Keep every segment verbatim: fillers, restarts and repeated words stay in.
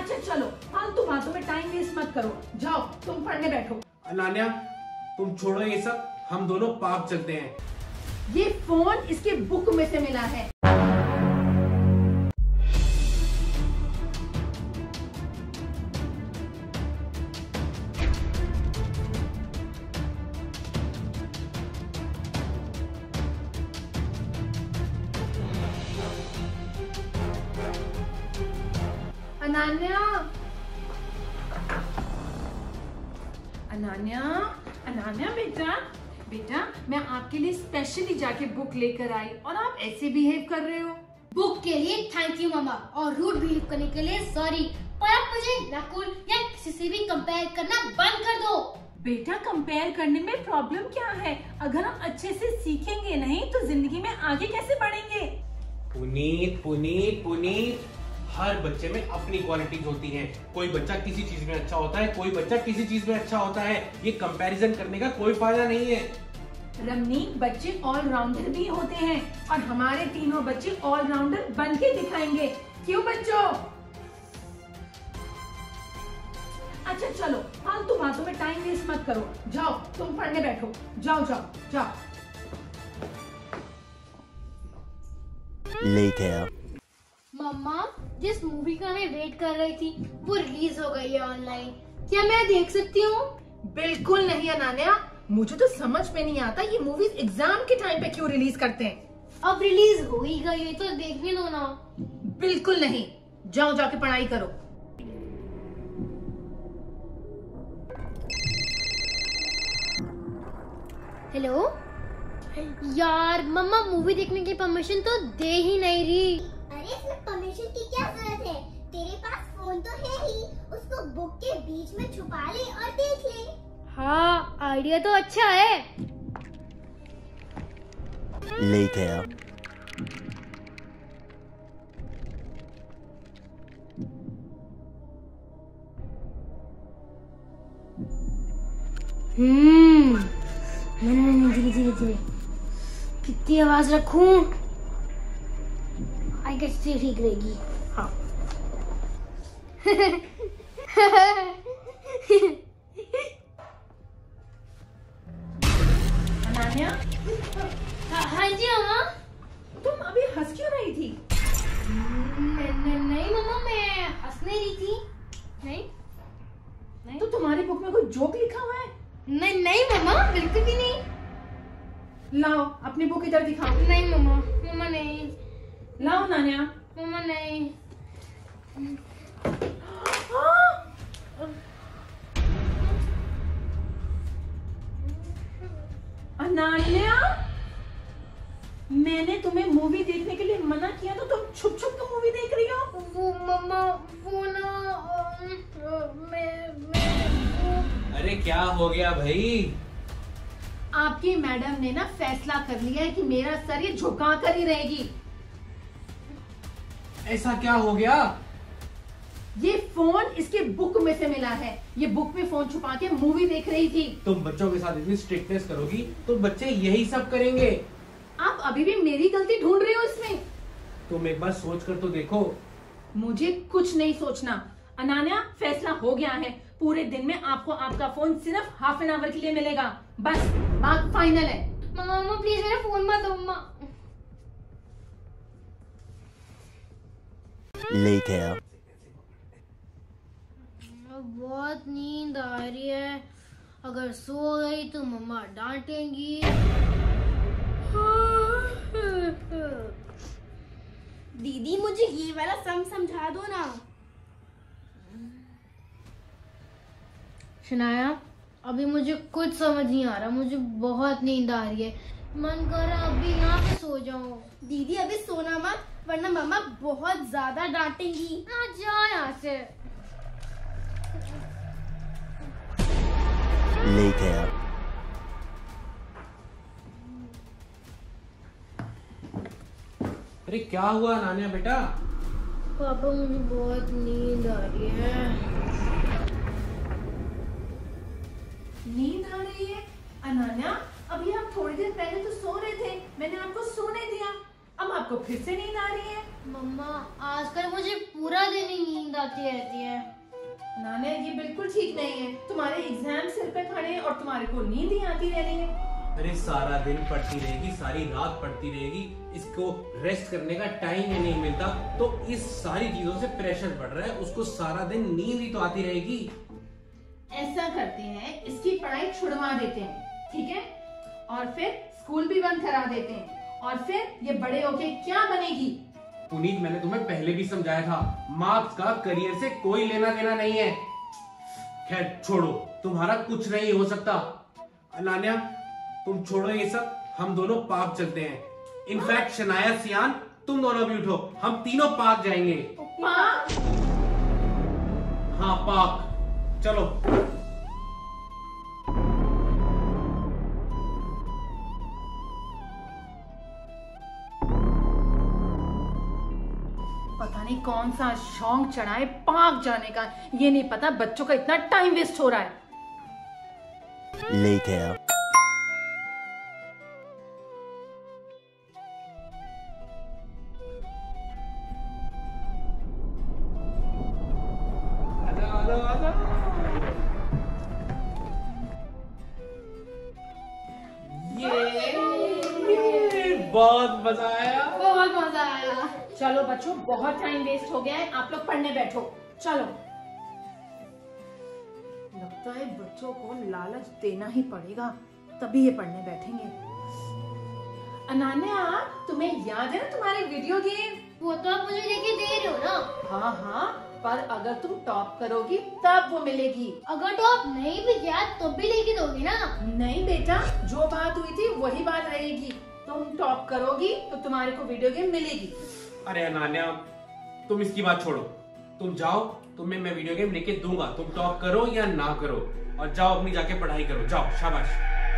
अच्छा चलो, फालतू बातों में टाइम वेस्ट मत करो, जाओ तुम पढ़ने बैठो। अनान्या तुम छोड़ो ये सब, हम दोनों पार्क चलते हैं। ये फोन इसके बुक में से मिला है। अनान्या, अनान्या, अनान्या बेटा, बेटा मैं आपके लिए स्पेशली जाके बुक लेकर आई और आप ऐसे बिहेव कर रहे हो। बुक के लिए थैंक यू मामा और रूड बिहेव करने के लिए सॉरी, पर आप मुझे नकुल या किसी से भी कंपेयर करना बंद कर दो। बेटा कंपेयर करने में प्रॉब्लम क्या है? अगर हम अच्छे से सीखेंगे नहीं तो जिंदगी में आगे कैसे बढ़ेंगे? पुनीत पुनीत पुनीत, हर बच्चे में अपनी क्वालिटीज होती हैं। कोई बच्चा किसी चीज में अच्छा होता है, कोई बच्चा किसी चीज में अच्छा होता है। ये कंपैरिजन करने का कोई फायदा नहीं है। रमनीक, बच्चे ऑलराउंडर भी होते हैं और हमारे तीनों बच्चे ऑलराउंडर बन के दिखाएंगे। क्यों बच्चों? अच्छा चलो, फालतू बातों में टाइम वेस्ट मत करो, जाओ तुम पढ़ने बैठो, जाओ जाओ जाओ। Later. मम्मा, जिस मूवी का मैं वेट कर रही थी वो रिलीज हो गई है ऑनलाइन, क्या मैं देख सकती हूँ? बिल्कुल नहीं अनान्या, मुझे तो समझ में नहीं आता ये मूवीज एग्जाम के टाइम पे क्यों रिलीज करते हैं। अब रिलीज हो ही गई है तो देख भी लो ना। बिल्कुल नहीं, जाओ जाके पढ़ाई करो। हेलो यार, मम्मा मूवी देखने की परमिशन तो दे ही नहीं रही। अरे इसमें परमिशन की क्या जरूरत है? तेरे पास फोन तो है ही, उसको बुक के बीच में छुपा ले और देख ले। हाँ, आइडिया तो अच्छा है। Later. हम्म, धीरे धीरे धीरे, कितनी आवाज रखूं? आई गेस ये ठीक रहेगी। हाँ। अनान्या, हाँ जी मम्मा। तुम अभी हंस क्यों रही थी? नहीं मम्मा, मैं हंस नहीं रही थी। नहीं नहीं तो तुम्हारी बुक में कोई जोक लिखा हुआ है? नहीं नहीं मम्मा, बिल्कुल भी नहीं। लाओ अपनी बुक इधर दिखाओ। नहीं मम्मा, मम्मा नहीं। लाओ नान्या। मम्मा नहीं। अनान्या, मैंने तुम्हें मूवी देखने के लिए मना किया तो तुम छुप छुप कर मूवी देख रही हो। वो मम्मा, वो ना मैं मैं वो... अरे क्या हो गया भाई? आपकी मैडम ने ना फैसला कर लिया है कि मेरा सर ये झुका कर ही रहेगी। ऐसा क्या हो गया? ये फोन इसके बुक में से मिला है। ये बुक में फोन छुपा के मूवी देख रही थी। तुम बच्चों के साथ इतनी स्ट्रिक्टनेस करोगी तो बच्चे यही सब करेंगे। आप अभी भी मेरी गलती ढूंढ रहे हो इसमें? तुम एक बार सोच कर तो देखो। मुझे कुछ नहीं सोचना। अनान्या, फैसला हो गया है। पूरे दिन में आपको आपका फोन सिर्फ हाफ एन आवर के लिए मिलेगा। बस, बात फाइनल है। मम्मा मम्मा प्लीज मेरा फोन मत दो मम्मा। Later. बहुत नींद आ रही है, अगर सो गई तो मम्मा डांटेंगी। दीदी मुझे ये वाला सम समझा दो ना। शनाया, अभी मुझे कुछ समझ नहीं आ रहा, मुझे बहुत नींद आ रही है, मन कर रहा अभी यहाँ पे सो जाऊं। दीदी अभी सोना मत, वरना मम्मा बहुत ज्यादा डांटेंगी। आ जा यहाँ से। Later. अरे क्या हुआ नान्या बेटा? पापा मुझे बहुत नींद आ रही है। नींद आ रही है? अनान्या, अभी आप थोड़ी देर पहले तो सो रहे थे, मैंने आपको सोने दिया, अब आपको फिर से नींद आ रही है? मम्मा, आजकल मुझे पूरा दिन ही नींद आती आती रहती है। नाने ये बिल्कुल ठीक नहीं है। तुम्हारे एग्जाम सिर पे खड़े हैं और तुम्हारे को नींद ही आती रह रही है। अरे सारा दिन पढ़ती रहेगी, सारी रात पढ़ती रहेगी, इसको रेस्ट करने का टाइम ही नहीं मिलता, तो इस सारी चीजों से प्रेशर बढ़ रहा है। उसको सारा दिन नींद ही तो आती रहेगी। ऐसा करते हैं, इसकी पढ़ाई छुड़वा देते हैं, ठीक है, और फिर स्कूल भी बंद करा देते हैं, और फिर ये बड़े होके क्या बनेगी? पुनीत, मैंने तुम्हें पहले भी समझाया था, मार्क्स का करियर से कोई लेना देना नहीं है। खैर छोड़ो, तुम्हारा कुछ नहीं हो सकता। अनान्या, तुम छोड़ो ये सब, हम दोनों पार्क चलते हैं। इनफैक्ट शनाया, सियान, तुम दोनों भी उठो, हम तीनों पार्क जाएंगे। पार्क? हाँ पार्क, चलो। पता नहीं कौन सा शौक चढ़ा है पार्क जाने का। ये नहीं पता बच्चों का इतना टाइम वेस्ट हो रहा है। Later. आजा, आजा, आजा। ये, ये बहुत मजा आया। बहुत मजा आया। चलो बच्चों, बहुत टाइम वेस्ट हो गया है, आप लोग पढ़ने बैठो। चलो। लगता है बच्चों को लालच देना ही पड़ेगा, तभी ये पढ़ने बैठेंगे। अनान्या, तुम्हें याद है ना तुम्हारे वीडियो गेम? वो तो आप मुझे लेके दे रहे हो ना। हाँ हाँ, पर अगर तुम टॉप करोगी तब वो मिलेगी। अगर टॉप नहीं भी किया तो भी लेके दोगे ना? नहीं बेटा, जो बात हुई थी वही बात रहेगी। तुम टॉप करोगी तो तुम्हारे को वीडियो गेम मिलेगी। अरे अनान्या, तुम इसकी बात छोड़ो, तुम जाओ, तुम्हें मैं वीडियो गेम लेके दूंगा, तुम टॉप करो या ना करो, और जाओ अपनी जाके पढ़ाई करो, जाओ, शाबाश।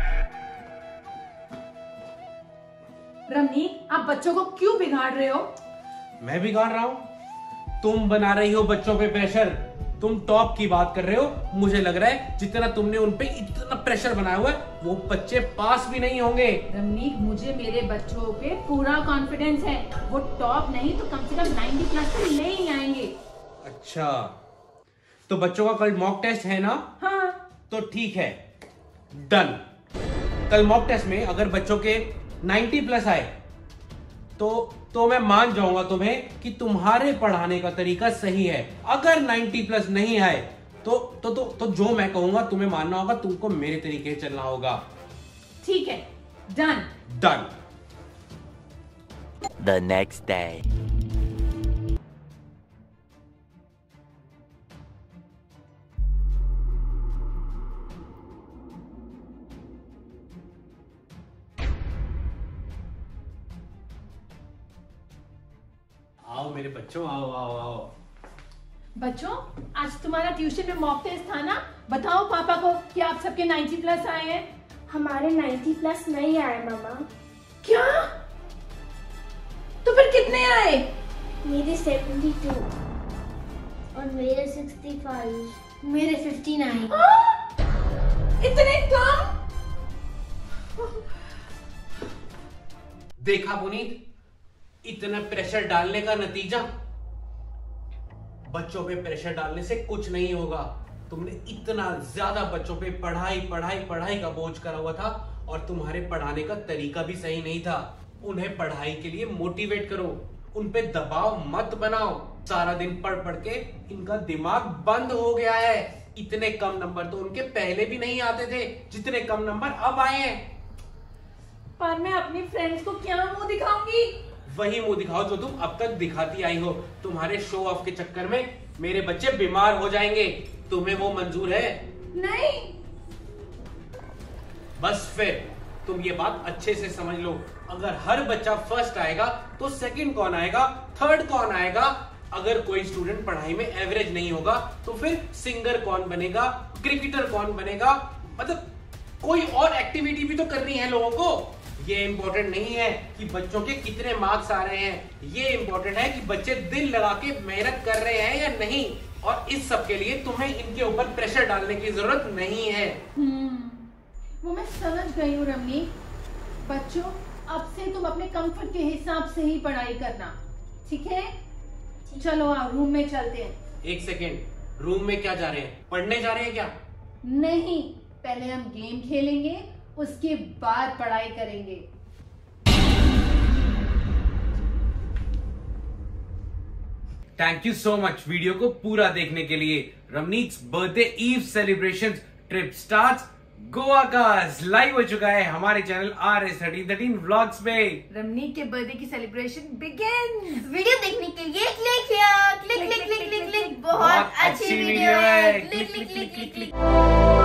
रमनीक, आप बच्चों को क्यों बिगाड़ रहे हो? मैं बिगाड़ रहा हूँ? तुम बना रही हो बच्चों पे प्रेशर। तुम टॉप की बात कर रहे हो, मुझे लग रहा है जितना तुमने उन पे इतना प्रेशर बनाया हुआ है, वो बच्चे पास भी नहीं होंगे। रमनीक, मुझे मेरे बच्चों पे पूरा कॉन्फिडेंस है, वो टॉप नहीं तो कम से कम नाइंटी प्लस तो ले ही आएंगे। अच्छा, तो बच्चों का कल मॉक टेस्ट है ना? हाँ। तो ठीक है, डन। कल मॉक टेस्ट में अगर बच्चों के नाइंटी प्लस आए तो तो मैं मान जाऊंगा तुम्हें कि तुम्हारे पढ़ाने का तरीका सही है। अगर नाइंटी प्लस नहीं आए तो तो तो, तो जो मैं कहूंगा तुम्हें मानना होगा, तुमको मेरे तरीके से चलना होगा। ठीक है, done. Done. The next day. आओ मेरे बच्चों, आओ आओ आओ। बच्चों, आज तुम्हारा ट्यूशन में मॉक टेस्ट था ना? बताओ पापा को कि आप सबके नाइंटी प्लस आए हैं। हमारे नाइंटी प्लस नहीं आए मामा। क्या? तो फिर कितने आए? मेरे सेवेंटी टू और मेरे सिक्सटी फाइव। मेरे फिफ्टी नाइन। इतने कम? देखा पुनीत, इतना प्रेशर डालने का नतीजा? बच्चों पे प्रेशर डालने से कुछ नहीं होगा। तुमने इतना ज्यादा बच्चों पे पढ़ाई पढ़ाई पढ़ाई का बोझ करा हुआ था, और तुम्हारे पढ़ाने का तरीका भी सही नहीं था। उन्हें पढ़ाई के लिए मोटिवेट करो, उन पे दबाव मत बनाओ। सारा दिन पढ़ पढ़ के इनका दिमाग बंद हो गया है। इतने कम नंबर तो उनके पहले भी नहीं आते थे जितने कम नंबर अब आए हैं। पर मैं अपनी फ्रेंड्स को क्या मुंह दिखाऊंगी? वही मुंह दिखाओ जो तुम अब तक दिखाती आई हो। तुम्हारे शो ऑफ के चक्कर में मेरे बच्चे बीमार हो जाएंगे। तुम्हें वो मंजूर है? नहीं। बस फिर तुम ये बात अच्छे से समझ लो, अगर हर बच्चा फर्स्ट आएगा तो सेकंड कौन आएगा, थर्ड कौन आएगा? अगर कोई स्टूडेंट पढ़ाई में एवरेज नहीं होगा तो फिर सिंगर कौन बनेगा, क्रिकेटर कौन बनेगा? मतलब कोई और एक्टिविटी भी तो करनी है लोगों को। ये इंपॉर्टेंट नहीं है कि बच्चों के कितने मार्क्स आ रहे हैं, ये इंपॉर्टेंट है कि बच्चे दिल लगा के मेहनत कर रहे हैं या नहीं। और इस सब के लिए तुम्हें इनके ऊपर प्रेशर डालने की जरूरत नहीं है। हम्म, वो मैं समझ गई हूँ रमनी। बच्चों, अब से तुम अपने कंफर्ट के हिसाब से ही पढ़ाई करना, ठीक है? चलो आओ, रूम में चलते हैं। एक सेकेंड, रूम में क्या जा रहे हैं? पढ़ने जा रहे हैं क्या? नहीं, पहले हम गेम खेलेंगे, उसके बाद पढ़ाई करेंगे। Thank you so much video को पूरा देखने के लिए। Ramneek's birthday eve celebration trip starts Goa का लाइव हो चुका है हमारे channel R S thirteen thirteen vlogs पे। रमनीक के बर्थडे की सेलिब्रेशन बिगिन। वीडियो देखने के लिए click click click click click click बहुत अच्छी वीडियो है। Click click click click click.